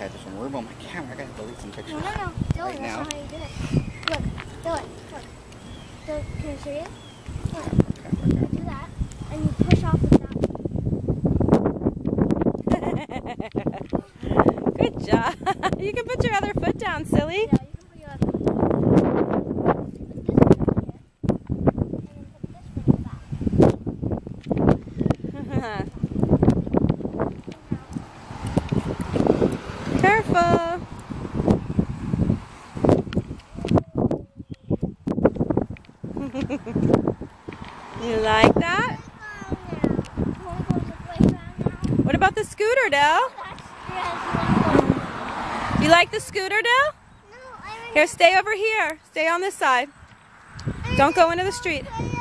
I just remove all my camera. I gotta delete some pictures. No. Do right it. now. That's not how you do it. Look. Do it. Look. Can I show you? Look. Do that. And you push off with that. Good job. You can put your other foot down, silly. Yeah, you can put your other foot down. Careful. You like that? What about the scooter, Dell? You like the scooter, Dell? Here, stay over here. Stay on this side. Don't go into the street.